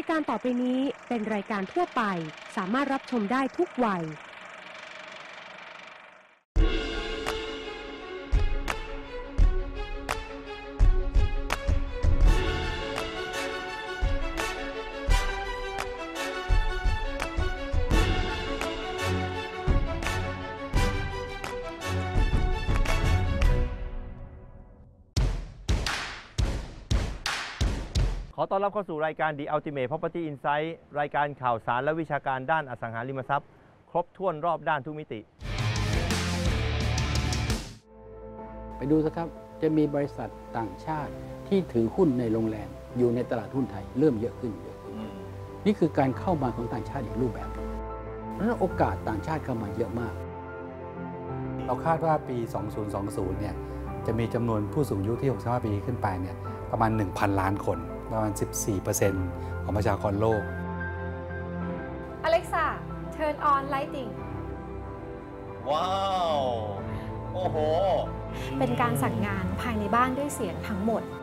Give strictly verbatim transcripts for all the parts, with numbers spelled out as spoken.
ายการต่อไปนี้เป็นรายการทั่วไปสามารถรับชมได้ทุกวัยขอต้อนรับเข้าสู่รายการ The Ultimate Property Insight รายการข่าวสารและวิชาการด้านอสังหาริมทรัพย์ครบถ้วนรอบด้านทุกมิติไปดูสิครับจะมีบริษัทต่างชาติที่ถือหุ้นในโรงแรมอยู่ในตลาดหุ้นไทยเริ่มเยอะขึ้นเยอะขึ้นนี่คือการเข้ามาของต่างชาติอีกรูปแบบเพราะฉะนั้นโอกาสต่างชาติเข้ามาเยอะมากเราคาดว่าปี สองพันยี่สิบ เนี่ยจะมีจำนวนผู้สูงอายุที่หกสิบห้าปีขึ้นไปเนี่ยประมาณ หนึ่งพัน ล้านคนประมาณ สิบสี่เปอร์เซ็นต์ ของประชากรโลก Alexa turn on lighting ว้าวโอ้โหเป็นการสั่งงานภายในบ้านด้วยเสียงทั้งหมด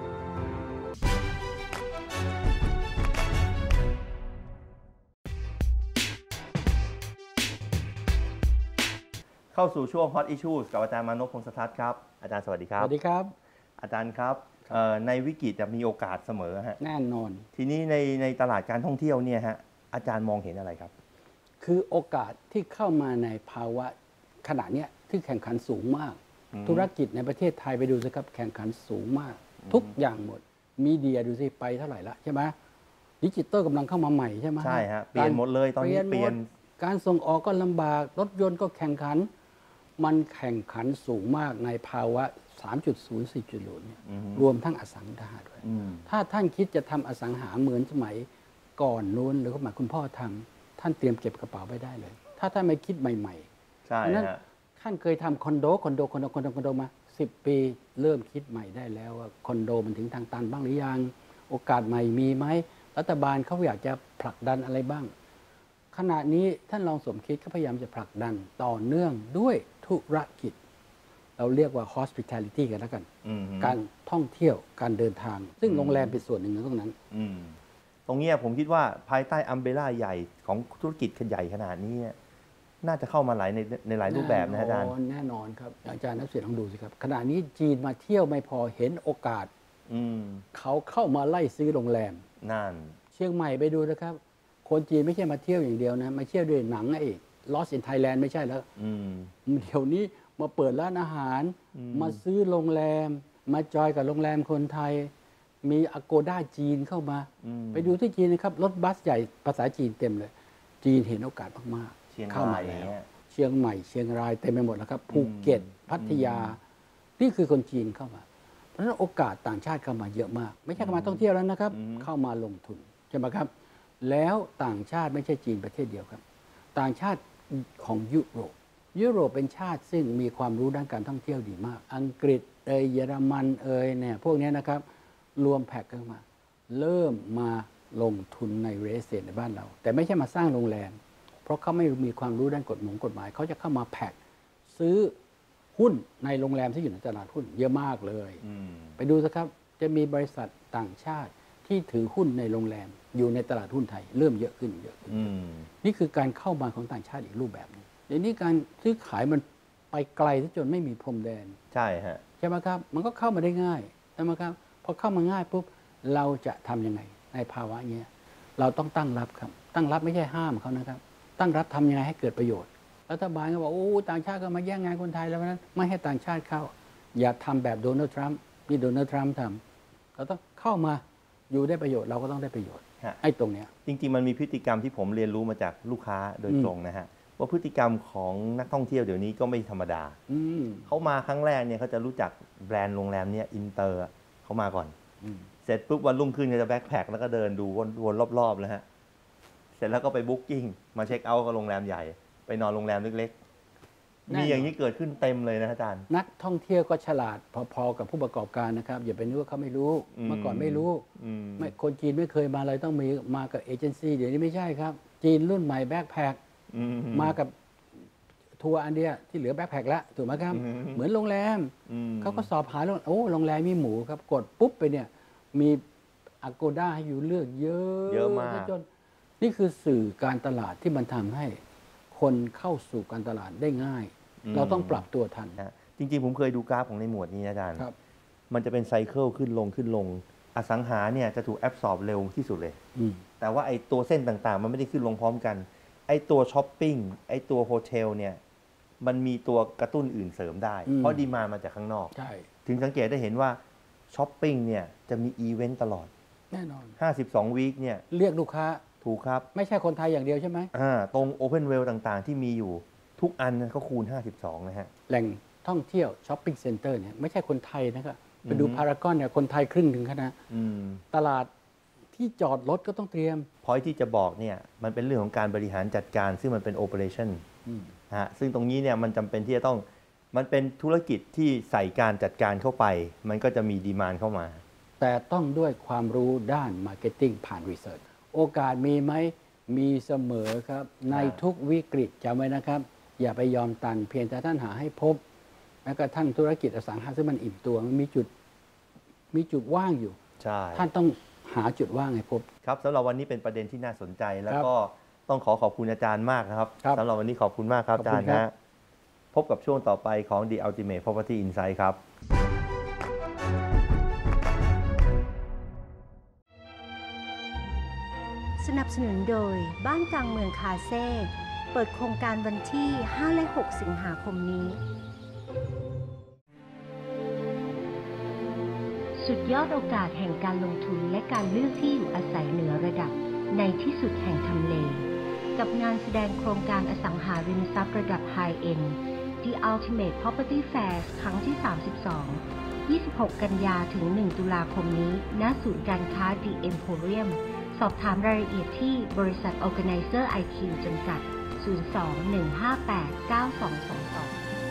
เข้าสู่ช่วง Hot Issues กับอาจารย์มานพ พงษ์สทัศน์ครับอาจารย์สวัสดีครับสวัสดีครับอาจารย์ครับในวิกฤตจะมีโอกาสเสมอฮะแน่นอนทีนี้ในในตลาดการท่องเที่ยวเนี่ยฮะอาจารย์มองเห็นอะไรครับคือโอกาสที่เข้ามาในภาวะขณะนี้ที่แข่งขันสูงมากธุรกิจในประเทศไทยไปดูสิครับแข่งขันสูงมากทุกอย่างหมดมีเดียดูสิไปเท่าไหร่ละใช่ไหมดิจิตอลกำลังเข้ามาใหม่ใช่ไหมใช่ฮะเปลี่ยนหมดเลยตอนนี้เปลี่ยนการส่งออกก็ลำบากรถยนต์ก็แข่งขันมันแข่งขันสูงมากในภาวะ สามจุดศูนย์ สี่จุดศูนย์ เนี่ยรวมทั้งอสังหาด้วยถ้าท่านคิดจะทำอสังหาเหมือนสมัยก่อนนู้นหรือสมัยคุณพ่อทำท่านเตรียมเก็บกระเป๋าไว้ได้เลยถ้าท่านไม่คิดใหม่ๆใช่ฮะท่านเคยทำคอนโดคอนโดคอนโดคอนโดคอนโดมาสิบปีเริ่มคิดใหม่ได้แล้วว่าคอนโดมันถึงทางตันบ้างหรือยังโอกาสใหม่มีไหมรัฐบาลเขาอยากจะผลักดันอะไรบ้างขณะนี้ท่านรองสมคิดก็พยายามจะผลักดันต่อเนื่องด้วยธุรกิจเราเรียกว่า hospitality กันแล้วกันการท่องเที่ยวการเดินทางซึ่งโรงแรมเป็นส่วนหนึ่งในตรงนั้นตรงนี้ผมคิดว่าภายใต้อัมเบร่าใหญ่ของธุรกิจขนาดขนาดนี้น่าจะเข้ามาหลายในในหลายรูปแบบนะอาจารย์แน่นอนครับอาจารย์นักเศรษฐศาสตร์ลองดูสิครับขณะนี้จีนมาเที่ยวไม่พอเห็นโอกาสเขาเข้ามาไล่ซื้อโรงแรมนั่นเชียงใหม่ไปดูนะครับคนจีนไม่ใช่มาเที่ยวอย่างเดียวนะมาเที่ยวด้วยหนังไอ้ Lost in Thailand ไม่ใช่แล้วเดี๋ยวนี้มาเปิดร้านอาหารมาซื้อโรงแรมมาจอยกับโรงแรมคนไทยมีอโกด้าจีนเข้ามาไปดูที่จีนนะครับรถบัสใหญ่ภาษาจีนเต็มเลยจีนเห็นโอกาสมากๆเข้ามาแล้วเชียงใหม่เชียงรายเต็มไปหมดแล้วครับภูเก็ตพัทยานี่คือคนจีนเข้ามาเพราะฉะนั้นโอกาสต่างชาติเข้ามาเยอะมากไม่ใช่เข้ามาท่องเที่ยวแล้วนะครับเข้ามาลงทุนใช่ไหมครับแล้วต่างชาติไม่ใช่จีนประเทศเดียวครับต่างชาติของยุโรปยุโรปเป็นชาติซึ่งมีความรู้ด้านการท่องเที่ยวดีมากอังกฤษเอยเยอรมันเอยเนี่ยพวกนี้นะครับรวมแพ็กกันมาเริ่มมาลงทุนในเรสเซนในบ้านเราแต่ไม่ใช่มาสร้างโรงแรมเพราะเขาไม่มีความรู้ด้านกฎหมายกฎหมายเขาจะเข้ามาแพ็กซื้อหุ้นในโรงแรมที่อยู่ในตลาดหุ้นเยอะมากเลยไปดูสิครับจะมีบริษัทต่างชาติที่ถือหุ้นในโรงแรมอยู่ในตลาดหุ้นไทยเริ่มเยอะขึ้นเยอะขึ้นนี่คือการเข้ามาของต่างชาติอีกรูปแบบนึงเดี๋ยวนี้การซื้อขายมันไปไกลจนไม่มีพรมแดนใช่ฮะใช่ไหมครับมันก็เข้ามาได้ง่ายใช่ไหมครับพอเข้ามาง่ายปุ๊บเราจะทำยังไงในภาวะเงี้ยเราต้องตั้งรับครับตั้งรับไม่ใช่ห้ามเขานะครับตั้งรับทำยังไงให้เกิดประโยชน์รัฐบาลก็บอกโอ้ต่างชาติก็มาแย่งงานคนไทยแล้วนั้นไม่ให้ต่างชาติเข้าอย่าทำแบบโดนัลด์ทรัมป์ที่โดนัลด์ทรัมป์ทำเราต้องเข้ามาอยู่ได้ประโยชน์เราก็ต้องได้ประโยชน์ไอ้ตรงเนี้ยจริงๆมันมีพฤติกรรมที่ผมเรียนรู้มาจากลูกค้าโดยตรงนะฮะว่าพฤติกรรมของนักท่องเที่ยวเดี๋ยวนี้ก็ไม่ธรรมดาเขามาครั้งแรกเนี่ยเขาจะรู้จักแบรนด์โรงแรมเนี่ยอินเตอร์เขามาก่อนเสร็จปุ๊บวันรุ่งขึ้นก็จะแบ็คแพคแล้วก็เดินดูวนรอบๆเลยฮะเสร็จแล้วก็ไปบุ๊กกิ้งมาเช็คเอาท์กับโรงแรมใหญ่ไปนอนโรงแรมเล็กๆมีอย่างนี้เกิดขึ้นเต็มเลยนะอาจารย์นักท่องเที่ยวก็ฉลาดพอๆกับผู้ประกอบการนะครับอย่าไปนึกว่าเขาไม่รู้เมื่อก่อนไม่รู้ไม่คนจีนไม่เคยมาเลยต้องมีมากับเอเจนซี่เดี๋ยวนี้ไม่ใช่ครับจีนรุ่นใหม่แบ็คแพคมากับทัวร์อันเดียที่เหลือแบ็คแพคแล้วถูกไหมครับเหมือนโรงแรมเขาก็สอบหาโอ้โรงแรมมีหมูครับกดปุ๊บไปเนี่ยมี Agoda ให้อยู่เลือกเยอะเยอะมากจนนี่คือสื่อการตลาดที่มันทำให้คนเข้าสู่การตลาดได้ง่าย เราต้องปรับตัวทันนะจริงๆ ผมเคยดูกราฟของในหมวดนี้นะอาจารย์ครับมันจะเป็นไซเคิลขึ้นลงขึ้นลง อสังหาเนี่ยจะถูกแอบสอบเร็วที่สุดเลยอืมแต่ว่าไอ้ตัวเส้นต่างๆ มันไม่ได้ขึ้นลงพร้อมกัน ไอ้ตัวช้อปปิ้ง ไอ้ตัวโฮเทลเนี่ย มันมีตัวกระตุ้นอื่นเสริมได้อืมเพราะดีมานด์มาจากข้างนอกใช่ถึงสังเกตได้เห็นว่าช้อปปิ้งเนี่ยจะมีอีเวนต์ตลอดแน่นอนห้าสิบสอง วีคเนี่ยเรียกลูกค้าถูกครับไม่ใช่คนไทยอย่างเดียวใช่ไหมอ่าตรง Open Well ต่างๆ ที่มีอยู่ทุกอันก็คูณ ห้าสิบสอง นะฮะแหล่งท่องเที่ยวช้อปปิ้งเซ็นเตอร์เนี่ยไม่ใช่คนไทยนะครับไปดูอือฮึพารากอนเนี่ยคนไทยครึ่งถึงคณะอืมตลาดที่จอดรถก็ต้องเตรียมพอยที่จะบอกเนี่ยมันเป็นเรื่องของการบริหารจัดการ ซึ่งมันเป็น operation อืมนะฮะซึ่งตรงนี้เนี่ยมันจำเป็นที่จะต้องมันเป็นธุรกิจที่ใส่การจัดการเข้าไป มันก็จะมีดีมานด์เข้ามาแต่ต้องด้วยความรู้ด้านมาร์เก็ตติ้งผ่านรีเสิร์ชโอกาสมีไหมมีเสมอครับ ในทุกวิกฤตจำไว้นะครับ อย่าไปยอมตัน เพียงแต่ท่านหาให้พบแม้กระทั่งธุรกิจอสังหาซึ่งมันอิ่มตัวมันมีจุดมีจุดว่างอยู่ใช่ท่านต้องหาจุดว่างให้พบครับสำหรับวันนี้เป็นประเด็นที่น่าสนใจ แล้วครับก็ต้องขอขอบคุณอาจารย์มากนะครับครับสำหรับวันนี้ขอบคุณมากครับขอบอาคุจารณย์ครับนะพบกับช่วงต่อไปของ The Ultimate Property Insight ครับสนับสนุนโดยบ้านกลางเมืองคาเซ่เปิดโครงการวันที่ ห้า และ หก สิงหาคมนี้ สุดยอดโอกาสแห่งการลงทุนและการเลือกที่อยู่อาศัยเหนือระดับในที่สุดแห่งทำเล กับงานแสดงโครงการอสังหาริมทรัพย์ระดับ High End The Ultimate Property Fair ครั้งที่ สามสิบสอง ยี่สิบหก กันยาถึง หนึ่ง ตุลาคมนี้ ณ ศูนย์การค้า The Emporium สอบถามรายละเอียดที่บริษัท Organizer ไอ คิว จำกัด ศูนย์ สอง หนึ่ง ห้า แปด เก้า สอง สอง สอง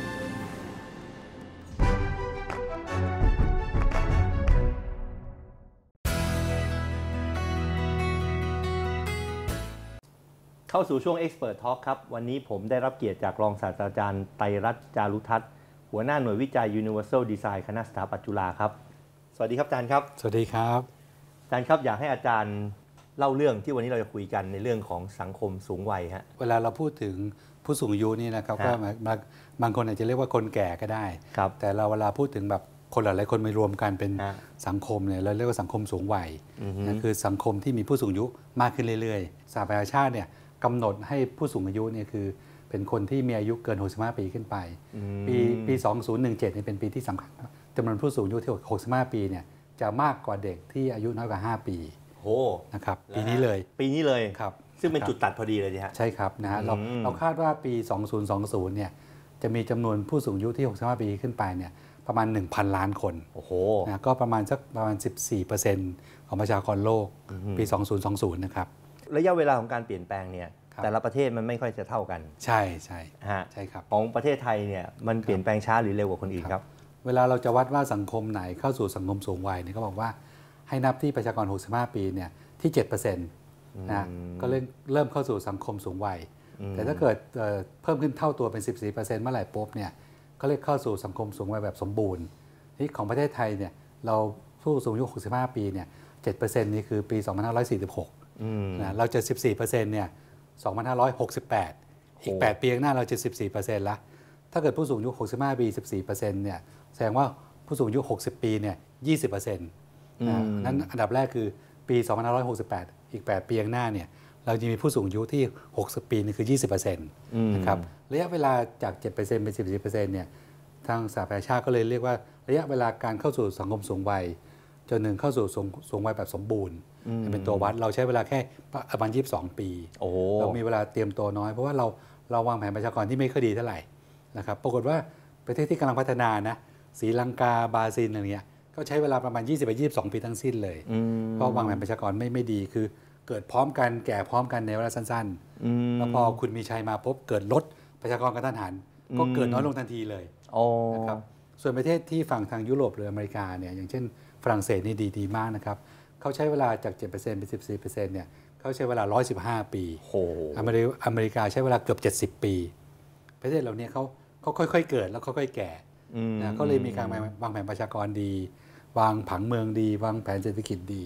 เข้าสู่ช่วง Expert Talk ครับ วันนี้ผมได้รับเกียรติจากรองศาสตราจารย์ไตรรัตน์จารุทัศน์หัวหน้าหน่วยวิจัย Universal Design คณะสถาปัตย์จุฬาครับ สวัสดีครับอาจารย์ครับสวัสดีครับอาจารย์ครับอยากให้อาจารย์เล่าเรื่องที่วันนี้เราจะคุยกันในเรื่องของสังคมสูงวัยฮะเวลาเราพูดถึงผู้สูงอายุนี่นะครับฮะก็บางบางคนอาจจะเรียกว่าคนแก่ก็ได้ครับแต่เราเวลาพูดถึงแบบคนหลายๆคนมารวมกันเป็นฮะสังคมเนี่ยเราเรียกว่าสังคมสูงวัยอือฮึนั่นคือสังคมที่มีผู้สูงอายุมากขึ้นเรื่อยๆสหประชาชาติเนี่ยกำหนดให้ผู้สูงอายุเนี่ยคือเป็นคนที่มีอายุเกินหกสิบห้าปีขึ้นไปอืมปีปีสองพันสิบเจ็ดเนี่ยเป็นปีที่สำคัญจำนวนผู้สูงอายุที่หกสิบห้าปีเนี่ยจะมากกว่าเด็กที่อายุน้อยกว่าห้าปีโอ้นะครับปีนี้เลยปีนี้เลยครับซึ่งเป็นครับจุดตัดพอดีเลยสิฮะใช่ครับนะฮะเราอืมเราคาดว่าปี สองพันยี่สิบ เนี่ยจะมีจำนวนผู้สูงอายุที่หกสิบห้าปีขึ้นไปเนี่ยประมาณ หนึ่งพัน ล้านคนโอ้โหนะก็ประมาณสักประมาณ สิบสี่เปอร์เซ็นต์ ของประชากรโลกอือฮึปี สองพันยี่สิบ นะครับระยะเวลาของการเปลี่ยนแปลงเนี่ยครับแต่ละประเทศมันไม่ค่อยจะเท่ากันใช่ใช่ฮะใช่ครับของประเทศไทยเนี่ยมันเปลี่ยนแปลงช้าหรือเร็วกว่าคนอื่นครับเวลาเราจะวัดว่าสังคมไหนเข้าสู่สังคมสูงวัยเนี่ยเขาบอกว่าให้นับที่ประชากร หกสิบห้า ปีเนี่ยที่ เจ็ดเปอร์เซ็นต์ นะอืมก็เริ่มเริ่มเข้าสู่สังคมสูงวัยอืมแต่ถ้าเกิดเอ่อเพิ่มขึ้นเท่าตัวเป็น สิบสี่เปอร์เซ็นต์ เมื่อไหร่ปุ๊บเนี่ยก็เรียกเข้าสู่สังคมสูงวัยแบบสมบูรณ์ที่ของประเทศไทยเนี่ยเราผู้สูงอายุ หกสิบห้า ปีเนี่ย เจ็ดเปอร์เซ็นต์ นี่คือปี สองพันห้าร้อยสี่สิบหกอืมนะเราจะ สิบสี่เปอร์เซ็นต์ เนี่ย สองพันห้าร้อยหกสิบแปด อีกโอ้แปด ปีข้างหน้าเราจะ สิบสี่เปอร์เซ็นต์ ละ ถ้าเกิดผู้สูงอายุ หกสิบห้า ปี สิบสี่เปอร์เซ็นต์ เนี่ยแสดงว่าผู้สูงอายุ หกสิบ ปีเนี่ย ยี่สิบเปอร์เซ็นต์ นะนั้นอันดับแรกคือปี สองพันห้าร้อยหกสิบแปด อีก แปด ปีข้างหน้าเนี่ยเราจะมีผู้สูงอายุที่ หกสิบ ปีนี่คือ ยี่สิบเปอร์เซ็นต์อืมนะครับระยะเวลาจาก เจ็ดเปอร์เซ็นต์ เป็น สิบสี่เปอร์เซ็นต์ เนี่ยทางสหประชาชาติก็เลยเรียกว่าระยะเวลาการเข้าสู่สังคมสูงวัยจนหนึ่งเข้าสู่สูงสูงวัยแบบสมบูรณ์เป็นตัววัดเราใช้เวลาแค่ประมาณยี่สิบสองปีโอ้โหเรามีเวลาเตรียมตัวน้อยเพราะว่าเราเราวางแผนประชากรที่ไม่ค่อยดีเท่าไหร่นะครับปรากฏว่าประเทศที่กำลังพัฒนานะศรีลังกาบราซิลอะไรเงี้ยก็ใช้เวลาประมาณ ยี่สิบไปยี่สิบสอง ปีทั้งสิ้นเลยอืมเพราะวางแผนประชากรไม่ไม่ดีคือเกิดพร้อมกันแก่พร้อมกันในเวลาสั้นอืมๆ แล้วพอคุณมีชัยมาพบเกิดลดประชากรกระทันหันก็เกิดน้อยลงทันทีเลยโอ้นะครับส่วนประเทศที่ฝั่งทางยุโรปหรืออเมริกาเนี่ยอย่างเช่นฝรั่งเศสนี่ดีดีมากนะครับเขาใช้เวลาจาก เจ็ดเปอร์เซ็นต์ เป็น สิบสี่เปอร์เซ็นต์ เนี่ยเขาใช้เวลาหนึ่งร้อยสิบห้า ปีโหอเมริกาอเมริกาใช้เวลาเกือบ เจ็ดสิบ ปี ประเทศเหล่านี้เขาเขาค่อยๆเกิดแล้วค่อยๆแก่นะก็เลยมีการวางแผนประชากรดี วางผังเมืองดี วางแผนเศรษฐกิจดี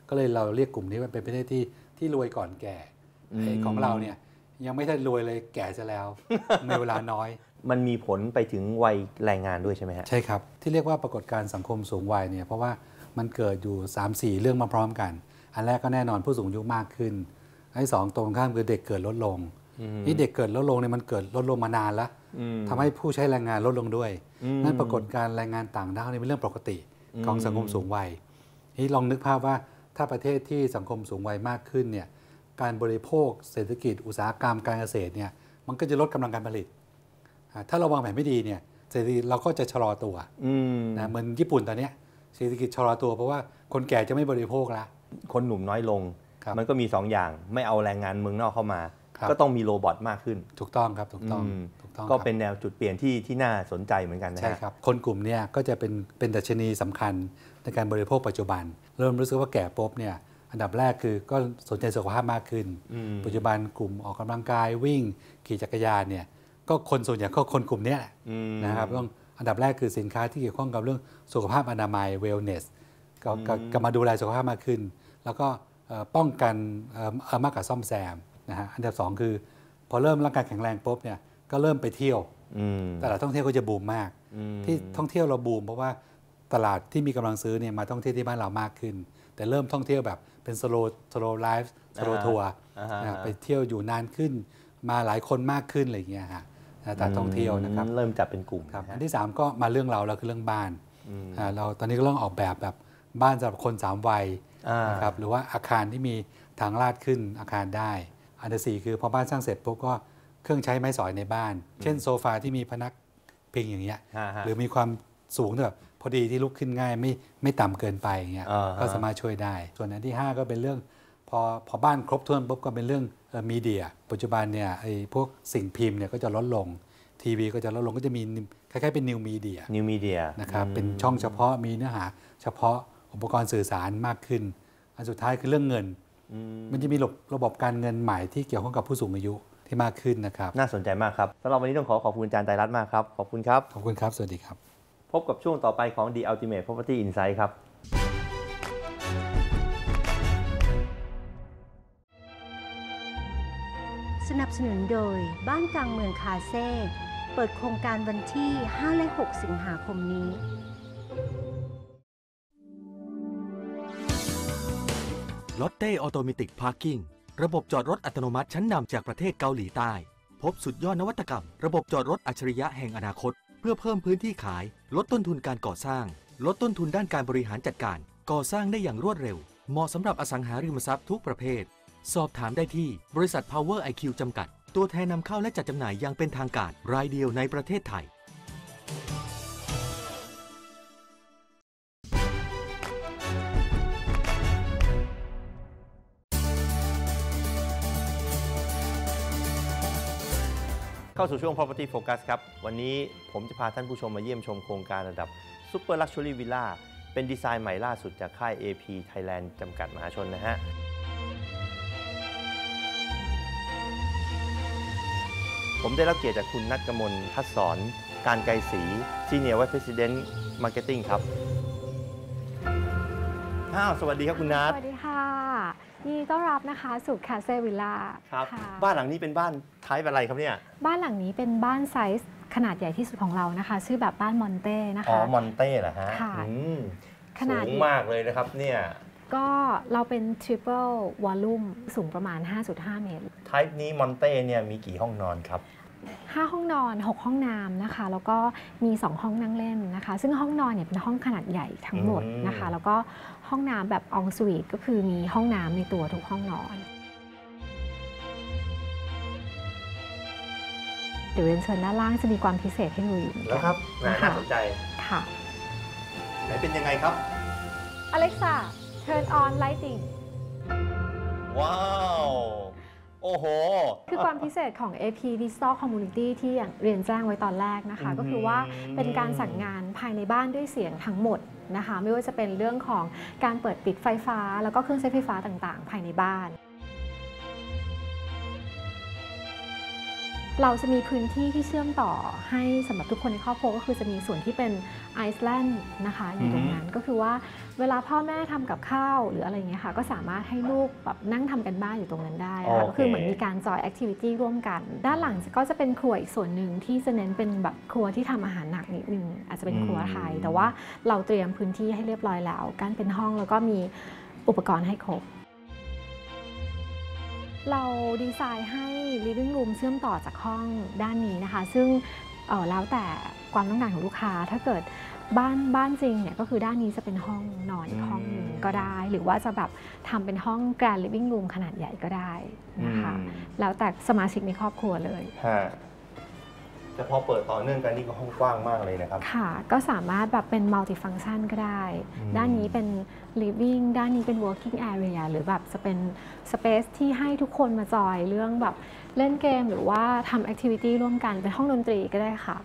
ก็เลยเราเรียกกลุ่มนี้ว่าเป็นประเทศที่ที่รวยก่อนแก่ของเราเนี่ยยังไม่ได้รวยเลยแก่ซะแล้ว ในเวลาน้อยมันมีผลไปถึงวัยแรงงานด้วยใช่ไหมฮะใช่ครับที่เรียกว่าปรากฏการณ์สังคมสูงวัยเนี่ยเพราะว่ามันเกิดอยู่ สามสี่ เรื่องมาพร้อมกันอันแรกก็แน่นอนผู้สูงอายุมากขึ้นอันที่สองตรงข้ามคือเด็กเกิดลดลงนี่เด็กเกิดลดลงเนี่ยมันเกิดลดลงมานานแล้วทำให้ผู้ใช้แรงงานลดลงด้วยนั่นปรากฏการณ์แรงงานต่างด้าวนี่เป็นเรื่องปกติของสังคมสูงวัยนี่ลองนึกภาพว่าถ้าประเทศที่สังคมสูงวัยมากขึ้นเนี่ยการบริโภคเศรษฐกิจอุตสาหกรรมการเกษตรเนี่ยมันก็จะลดกำลังการผลิตถ้าเราวางแผนไม่ดีเนี่ยเศรษฐกิจเราก็จะชะลอตัวนะเหมือนญี่ปุ่นตอนนี้เศรษฐกิจชะลอตัวเพราะว่าคนแก่จะไม่บริโภคแล้วคนหนุ่มน้อยลงมันก็มีสองอย่างไม่เอาแรงงานเมืองนอกเข้ามาก็ต้องมีโรบอทมากขึ้นถูกต้องครับถูกต้องถูกต้องก็เป็นแนวจุดเปลี่ยนที่ที่น่าสนใจเหมือนกันนะใช่ครับคนกลุ่มนี้ก็จะเป็นเป็นดัชนีสำคัญในการบริโภคปัจจุบันเริ่มรู้สึกว่าแก่ปุ๊บเนี่ยอันดับแรกคือก็สนใจสุขภาพมากขึ้นปัจจุบันกลุ่มออกกำลังกายวิ่งขี่จักรยานเนี่ยก็คนส่วนใหญ่ก็คนกลุ่มนี้แหละนะครับต้องอันดับแรกคือสินค้าที่เกี่ยวข้องกับเรื่องสุขภาพอนามัย wellness ก็มาดูแลสุขภาพมากขึ้นแล้วก็ป้องกันมากกว่าซ่อมแซมนะฮะอันดับสองคือพอเริ่มร่างกายแข็งแรงปุ๊บเนี่ยก็เริ่มไปเที่ยวตลาดท่องเที่ยวก็จะบูมมากที่ท่องเที่ยวเราบูมเพราะว่าตลาดที่มีกำลังซื้อเนี่ยมาท่องเที่ยวที่บ้านเรามากขึ้นแต่เริ่มท่องเที่ยวแบบเป็น slow slow life slow tour ไปเที่ยวอยู่นานขึ้นมาหลายคนมากขึ้นอะไรอย่างเงี้ยฮะตลาดท่องเที่ยวนะครับเริ่มจัดเป็นกลุ่มครับอันที่สามก็มาเรื่องเราเราคือเรื่องบ้านเราตอนนี้ก็เริ่มออกแบบแบบบ้านสำหรับคนสามวัยนะครับหรือว่าอาคารที่มีทางลาดขึ้นอาคารได้อันที่สี่คือพอบ้านสร้างเสร็จปุ๊บก็เครื่องใช้ไม้สอยในบ้านเช่นโซฟาที่มีพนักพิงอย่างเงี้ยหรือมีความสูงแบบพอดีที่ลุกขึ้นง่ายไม่ไม่ต่ำเกินไปอย่างเงี้ยก็สามารถช่วยได้ส่วนอันที่ห้าก็เป็นเรื่องพอพอบ้านครบถ้วนปุ๊บก็เป็นเรื่องมีเดียปัจจุบันเนี่ยไอ้พวกสิ่งพิมพ์เนี่ยก็จะลดลงทีวีก็จะลดลงก็จะมีคล้ายๆเป็นนิวมีเดียนิวมีเดียนะครับเป็นช่องเฉพาะมีเนื้อหาเฉพาะอุปกรณ์สื่อสารมากขึ้นอันสุดท้ายคือเรื่องเงินมันจะมีระบบระบบการเงินใหม่ที่เกี่ยวข้องกับผู้สูงอายุที่มากขึ้นนะครับน่าสนใจมากครับสำหรับวันนี้ต้องขอขอบคุณอาจารย์ไตรรัตน์มากครับขอบคุณครับขอบคุณครับสวัสดีครับพบกับช่วงต่อไปของ The Ultimate Property Insight ครับสนับสนุนโดยบ้านกลางเมืองคาเซ่เปิดโครงการวันที่ห้าและหกสิงหาคมนี้ลอตเต้ออโตเมติกพาร์กิ้งระบบจอดรถอัตโนมัติชั้นนำจากประเทศเกาหลีใต้พบสุดยอดนวัตกรรมระบบจอดรถอัจฉริยะแห่งอนาคตเพื่อเพิ่มพื้นที่ขายลดต้นทุนการก่อสร้างลดต้นทุนด้านการบริหารจัดการก่อสร้างได้อย่างรวดเร็วเหมาะสำหรับอสังหาริมทรัพย์ทุกประเภทสอบถามได้ที่บริษัท Power ไอ คิว จำกัดตัวแทนนำเข้าและจัดจำหน่ายอย่างเป็นทางการรายเดียวในประเทศไทยเข้าสู่ช่วง Property Focus ครับวันนี้ผมจะพาท่านผู้ชมมาเยี่ยมชมโครงการระดับ Super Luxury Villa เป็นดีไซน์ใหม่ล่าสุดจากค่าย เอ พี Thailand จำกัดมหาชนนะฮะผมได้รับเกียรติจากคุณณัฐกมลทัศสอนการไกรศรี Senior Vice President Marketing ครับอ้าวสวัสดีครับคุณณัฐสวัสดีค่ะยินดีต้อนรับนะคะสู่คาเซ่วิลล่าครับบ้านหลังนี้เป็นบ้านไทป์อะไรครับเนี่ยบ้านหลังนี้เป็นบ้านไซส์ขนาดใหญ่ที่สุดของเรานะคะชื่อแบบบ้านมอนเต้นะคะอ๋อมอนเต้เหรอฮะค่ะขนาดสูงมากเลยนะครับเนี่ยก็เราเป็น Triple Volume สูงประมาณ ห้าจุดห้า เมตรไทป์นี้มอนเต้เนี่ยมีกี่ห้องนอนครับห้าห้องนอนหกห้องน้ำนะคะแล้วก็มีสองห้องนั่งเล่นนะคะซึ่งห้องนอนเนี่ยเป็นห้องขนาดใหญ่ทั้งหมดนะคะแล้วก็ห้องน้ำแบบออนสวีทก็คือมีห้องน้ำในตัวทุกห้องนอนเดี๋ยวเรียนเชิญด้านล่างจะมีความพิเศษให้ดูอยู่แล้วครับน่าสนใจค่ะไหนเป็นยังไงครับ Alexa turn on lighting ว้าวโอ้โหคือความพิเศษของ เอ พี Digital Community ที่อย่างเรียนแจ้งไว้ตอนแรกนะคะก็คือว่าเป็นการสั่งงานภายในบ้านด้วยเสียงทั้งหมดนะคะไม่ว่าจะเป็นเรื่องของการเปิดปิดไฟฟ้าแล้วก็เครื่องใช้ไฟฟ้าต่างๆภายในบ้านเราจะมีพื้นที่ที่เชื่อมต่อให้สำหรับทุกคนในครอบครัวก็คือจะมีส่วนที่เป็นไอซ์แลนด์นะคะอยู่ตรงนั้นก็คือว่าเวลาพ่อแม่ทำกับข้าวหรืออะไรอย่างเงี้ยค่ะก็สามารถให้ลูกแบบนั่งทำกันบ้านอยู่ตรงนั้นได้ค่ะก็คือเหมือนมีการจอยแอคทิวิตี้ร่วมกันด้านหลังก็จะเป็นครัวอีกส่วนหนึ่งที่จะเน้นเป็นแบบครัวที่ทำอาหารหนักนิดนึงอาจจะเป็นครัวไทยแต่ว่าเราเตรียมพื้นที่ให้เรียบร้อยแล้วกั้นเป็นห้องแล้วก็มีอุปกรณ์ให้ครบเราดีไซน์ให้ living room เชื่อมต่อจากห้องด้านนี้นะคะซึ่งเอ่อแล้วแต่ความต้องการของลูกค้าถ้าเกิดบ้านบ้านจริงเนี่ยก็คือด้านนี้จะเป็นห้องนอนอีกห้องหนึ่งก็ได้หรือว่าจะแบบทำเป็นห้อง grand living room ขนาดใหญ่ก็ได้นะคะแล้วแต่สมาชิกในครอบครัวเลยแต่พอเปิดต่อเนื่องกันนี่ก็ห้องกว้างมากเลยนะครับค่ะก็สามารถแบบเป็น multi function ก็ได้ด้านนี้เป็น living ด้านนี้เป็น working area หรือแบบจะเป็น space ที่ให้ทุกคนมาจอยเรื่องแบบเล่นเกมหรือว่าทำ activity ร่วมกันเป็นห้องดนตรีก็ได้ค่ะ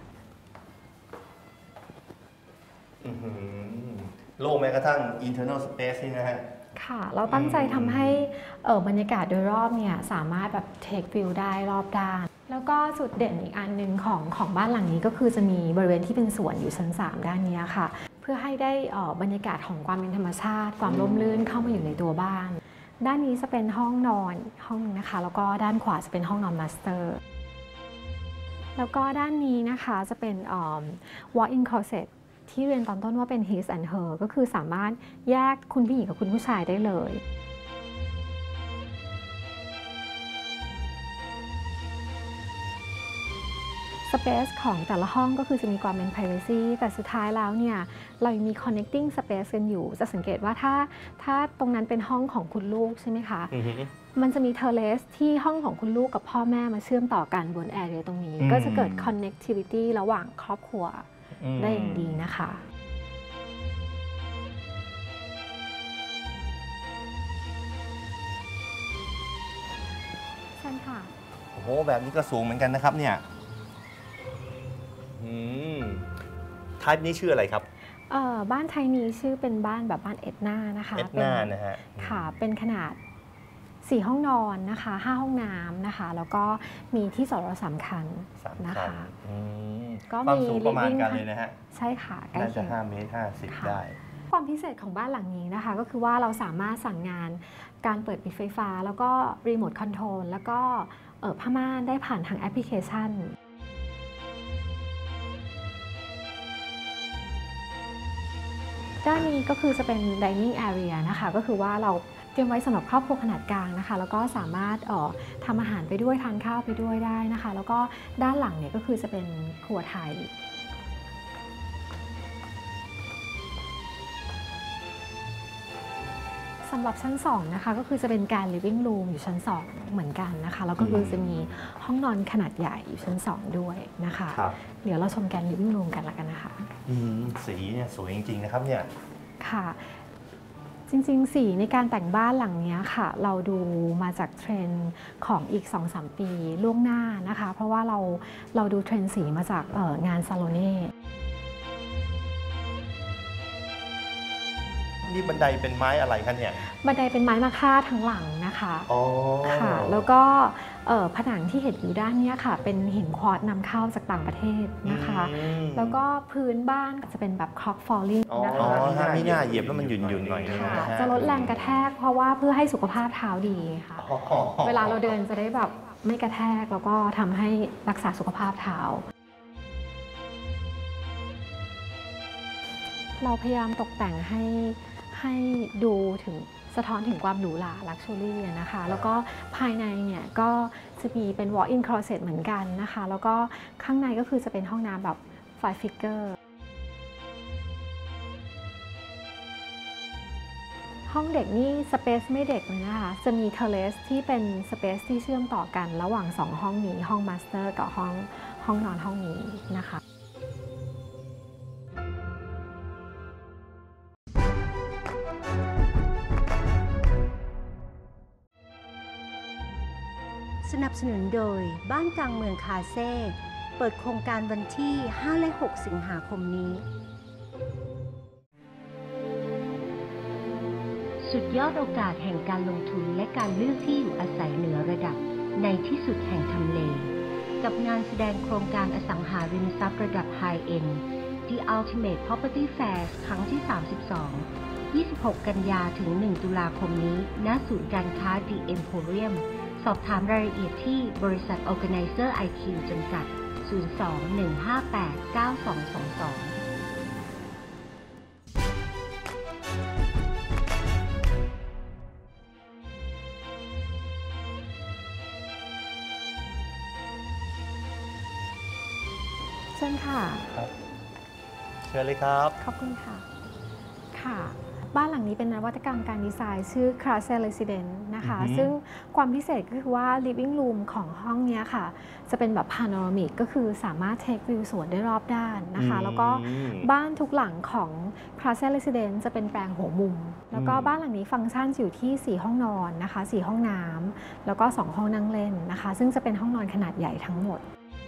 โล่งแม้กระทั่ง internal space นี่นะฮะค่ะเราตั้งใจทำให้บรรยากาศโดยรอบเนี่ยสามารถแบบ take view ได้รอบด้านแล้วก็จุดเด่นอีกอันหนึ่งของของบ้านหลังนี้ก็คือจะมีบริเวณที่เป็นสวนอยู่ชั้นสามด้านนี้ค่ะเพื่อให้ได้บรรยากาศของความเป็นธรรมชาติความร่มรื่นเข้ามาอยู่ในตัวบ้านด้านนี้จะเป็นห้องนอนห้องนึงนะคะแล้วก็ด้านขวาจะเป็นห้องนอนมาสเตอร์แล้วก็ด้านนี้นะคะจะเป็น walk-in closet ที่เรียนตอนต้นว่าเป็น his and her ก็คือสามารถแยกคุณผู้หญิงกับคุณผู้ชายได้เลยสเปซของแต่ละห้องก็คือจะมีความเป็น privacy แต่สุดท้ายแล้วเนี่ยเรายังมี connecting space กันอยู่จะสังเกตว่าถ้าถ้าตรงนั้นเป็นห้องของคุณลูกใช่ไหมคะ mm-hmm. มันจะมี terrace ที่ห้องของคุณลูกกับพ่อแม่มาเชื่อมต่อกันบน area ตรงนี้ mm-hmm. ก็จะเกิด connectivity ระหว่างครอบครัว mm-hmm. ได้อย่างดีนะคะใช่ค่ะโอ้โหแบบนี้ก็สูงเหมือนกันนะครับเนี่ยอืมไทป์นี้ชื่ออะไรครับเอ่อบ้านไทยนี้ชื่อเป็นบ้านแบบบ้านเอ็ดนานะคะเอ็ดนานะฮะค่ะเป็นขนาดสี่ห้องนอนนะคะห้าห้องน้ำนะคะแล้วก็มีที่จอดรถสามคันนะคะก็มีความสูงประมาณกันเลยนะฮะใช่ค่ะใกล้เคียงน่าจะห้าเมตรห้าสิบได้ความพิเศษของบ้านหลังนี้นะคะก็คือว่าเราสามารถสั่งงานการเปิดปิดไฟฟ้าแล้วก็รีโมทคอนโทรลแล้วก็เอ่อผ้าม่านได้ผ่านทางแอปพลิเคชันด้านนี้ก็คือจะเป็น dining area นะคะก็คือว่าเราเตรียมไว้สำหรับครอบครัวขนาดกลางนะคะแล้วก็สามารถเอ่อทำอาหารไปด้วยทานข้าวไปด้วยได้นะคะแล้วก็ด้านหลังเนี่ยก็คือจะเป็นครัวไทยสำหรับชั้นสองนะคะก็คือจะเป็นการ living room อยู่ชั้นสองเหมือนกันนะคะแล้วก็คือจะมีห้องนอนขนาดใหญ่อยู่ชั้นสองด้วยนะคะเดี๋ยวเราชมการ living room กันละกันนะคะสีเนี่ยสวยจริงๆนะครับเนี่ยค่ะจริงๆสีในการแต่งบ้านหลังนี้ค่ะเราดูมาจากเทรนด์ของอีก สองถึงสาม ปีล่วงหน้านะคะเพราะว่าเราเราดูเทรนด์สีมาจากงานซาโลเน่นี่บันไดเป็นไม้อะไรคะเนี่ยบันไดเป็นไม้มะค่าทั้งหลังนะคะอ๋อค่ะแล้วก็ผนังที่เห็นอยู่ด้านนี้ค่ะเป็นหินควอตซ์นำเข้าจากต่างประเทศนะคะแล้วก็พื้นบ้านจะเป็นแบบคล็อกฟอลลิ่งนะคะอ๋อถ้าไม่น่าเหยียบแล้วมันหยุ่นหยุ่นหน่อยนึงจะลดแรงกระแทกเพราะว่าเพื่อให้สุขภาพเท้าดีค่ะเวลาเราเดินจะได้แบบไม่กระแทกแล้วก็ทำให้รักษาสุขภาพเท้าเราพยายามตกแต่งให้ให้ดูถึงสะท้อนถึงความหรูหราลักชัวรี่นะคะแล้วก็ภายในเนี่ยก็จะมีเป็น walk-in closet เหมือนกันนะคะแล้วก็ข้างในก็คือจะเป็นห้องน้ำแบบ five figure ห้องเด็กนี่สเปซไม่เด็กเลยนะคะจะมีเทเลสที่เป็นสเปซที่เชื่อมต่อกันระหว่างสองห้องนี้ห้องมาสเตอร์กับห้องห้องนอนห้องนี้นะคะสนับสนุนโดยบ้านกลางเมืองคาเซ่เปิดโครงการวันที่ห้าและหกสิงหาคมนี้สุดยอดโอกาสแห่งการลงทุนและการเลือกที่อยู่อาศัยเหนือระดับในที่สุดแห่งทำเลกับงานแสดงโครงการอสังหาริมทรัพย์ระดับ High End The Ultimate Property Fairs ครั้งที่ สามสิบสอง ยี่สิบหก กันยาถึง หนึ่ง ตุลาคมนี้ ณ ศูนย์การค้า The Emporium สอบถามรายละเอียดที่บริษัท Organizer ไอ คิว จำกัด ศูนย์ สอง หนึ่ง ห้า แปด เก้า สอง สอง สองเชิญค่ะครับเชิญเลยครับขอบคุณค่ะ ค่ะ บ้านหลังนี้เป็นนวัตกรรมการดีไซน์ชื่อ Classe Residence นะคะอือฮึซึ่งความพิเศษก็คือว่า living room ของห้องนี้ค่ะ จะเป็นแบบ panoramic ก็คือสามารถ take view สวนได้รอบด้านนะคะ แล้วก็บ้านทุกหลังของ Classe Residence จะเป็นแปลงหัวมุม แล้วก็บ้านหลังนี้ฟังก์ชันอยู่ที่สี่ห้องนอนนะคะสี่ห้องน้ำแล้วก็สองห้องนั่งเล่นนะคะ ซึ่งจะเป็นห้องนอนขนาดใหญ่ทั้งหมด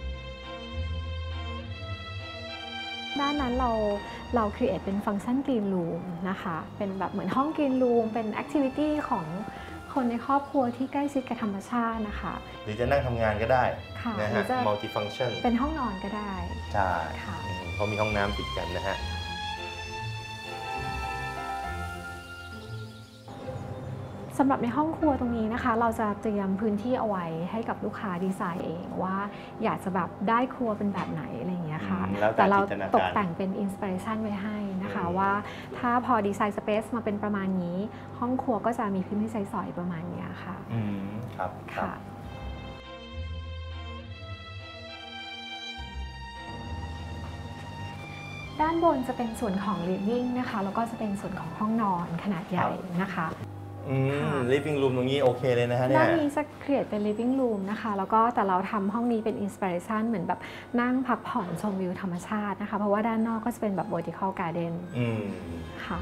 ด้านนั้นเราเรา create เป็นฟังก์ชัน green room นะคะ เป็นแบบเหมือนห้อง green room เป็น activity ของคนในครอบครัวที่ใกล้ชิดกับธรรมชาตินะคะหรือจะนั่งทำงานก็ได้ค่ะนะหรืฮะอจะ multi-function เป็นห้องนอนก็ได้ใช่ค่ะอืมเพราะมีห้องน้ำติดกันนะฮะสำหรับในห้องครัวตรงนี้นะคะ เราจะเตรียมพื้นที่เอาไว้ให้กับลูกค้าดีไซน์เองว่าอยากจะแบบได้ครัวเป็นแบบไหนอะไรอย่างเงี้ยค่ะอืมแล้วแต่แต่เราจินตนาการตกแต่งเป็นอินสปิเรชันไว้ให้นะคะอืมว่าถ้าพอดีไซน์สเปซมาเป็นประมาณนี้ ห้องครัวก็จะมีพื้นที่ใช้สอยประมาณเนี้ยค่ะอืมครับครับค่ะ ด้านบนจะเป็นส่วนของ living นะคะแล้วก็จะเป็นส่วนของห้องนอนขนาดใหญ่นะคะอืมค่ะ living room ตรงนี้โอเคเลยนะฮะเนี่ยด้านนี้จะ create เป็น living room นะคะ แล้วก็แต่เราทำห้องนี้เป็น inspiration เหมือนแบบนั่งพักผ่อนชมวิวธรรมชาตินะคะ เพราะว่าด้านนอกก็จะเป็นแบบ vertical garden อืมค่ะ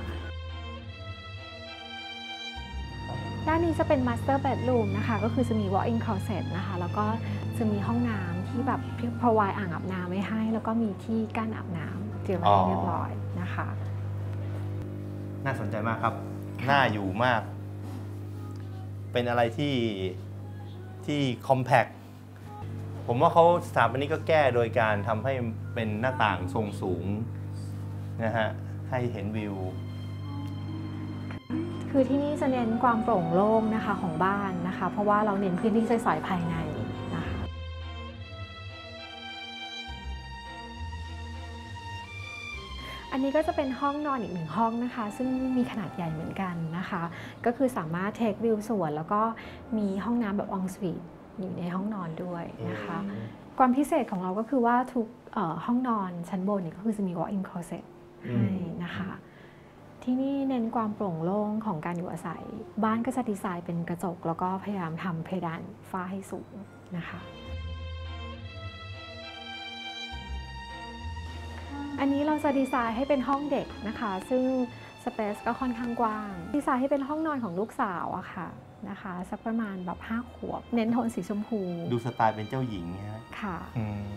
ด้านนี้จะเป็น master bedroom นะคะ ก็คือจะมี walk-in closet นะคะ แล้วก็จะมีห้องน้ำที่แบบ provide อ่างอาบน้ำไว้ให้ แล้วก็มีที่กั้นอาบน้ำเตรียมไว้ให้เรียบร้อยนะคะน่าสนใจมากครับ น่าอยู่มาก เป็นอะไรที่ที่ compact ผมว่าเขาสถาปนิกก็แก้โดยการทำให้เป็นหน้าต่างทรงสูงนะฮะ ให้เห็นวิวคือที่นี่จะเน้นความโปร่งโล่งนะคะของบ้านนะคะ เพราะว่าเราเน้นพื้นที่ใช้สอยภายในนะคะ อันนี้ก็จะเป็นห้องนอนอีกหนึ่งห้องนะคะ ซึ่งมีขนาดใหญ่เหมือนกันนะคะ ก็คือสามารถเทควิวสวนแล้วก็มีห้องน้ำแบบออนสวีทอยู่ในห้องนอนด้วยนะคะ ความพิเศษของเราก็คือว่าทุกเอ่อห้องนอนชั้นบนเนี่ยก็คือจะมี walk-in closet ให้นะคะ ที่นี่เน้นความโปร่งโล่งของการอยู่อาศัย บ้านก็จะดีไซน์เป็นกระจก แล้วก็พยายามทำเพดานฝ้าให้สูงนะคะ อันนี้เราจะดีไซน์ให้เป็นห้องเด็กนะคะ ซึ่งสเปซก็ค่อนข้างกว้าง ดีไซน์ให้เป็นห้องนอนของลูกสาวอะค่ะนะคะสักประมาณแบบห้าขวบ เน้นโทนสีชมพูดูสไตล์เป็นเจ้าหญิงนะฮะค่ะอืม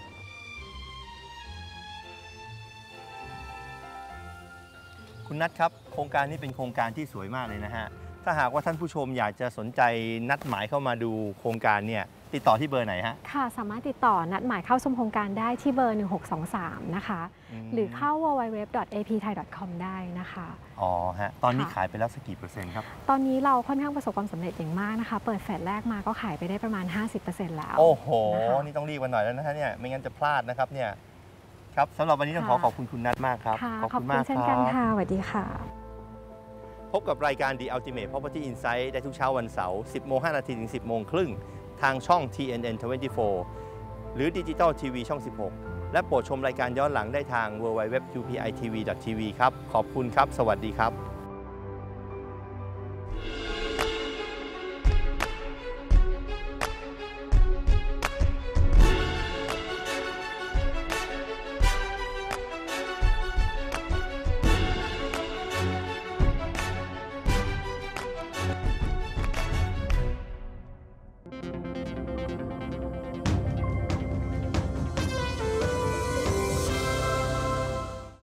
คุณนัทครับ โครงการนี้เป็นโครงการที่สวยมากเลยนะฮะ ถ้าหากว่าท่านผู้ชมอยากจะสนใจนัดหมายเข้ามาดูโครงการเนี่ยติดต่อที่เบอร์ไหนฮะค่ะ สามารถติดต่อนัดหมายเข้าชมโครงการได้ที่เบอร์ หนึ่งหกสองสาม นะคะมหรือเข้า ดับเบิลยู ดับเบิลยู ดับเบิลยู ดอท เอ พี ไทย ดอท คอม ได้นะคะอ๋อฮะ ตอนนี้ค่ะขายไปแล้วสักกี่เปอร์เซ็นต์ครับตอนนี้เราค่อนข้างประสบความสำเร็จอย่างมากนะคะ เปิดแฟลตแรกมาก็ขายไปได้ประมาณ ห้าสิบเปอร์เซ็นต์ แล้วโอ้โหนะคะนี่ต้องรีบกันหน่อยแล้วนะฮะเนี่ย ไม่งั้นจะพลาดนะครับเนี่ย ครับสำหรับวันนี้ต้องขอค่ะขอบคุณคุณนัทมากครับค่ะขอบขอบคุณคุมาณกเช่นคกันรับค่ะสวัสดีค่ะพบกับรายการ The Ultimate Property Insight ได้ทุกเช้าวันเสาร์ สิบโมงห้านาทีถึง สิบโมงครึ่งทางช่อง ที เอ็น เอ็น ยี่สิบสี่ หรือ Digital ที วี ช่อง สิบหก และโปรดชมรายการย้อนหลังได้ทาง ดับเบิลยู ดับเบิลยู ดับเบิลยู ดอท ยู พี ไอ ที วี ดอท ที วี ครับ ขอบคุณครับ สวัสดีครับ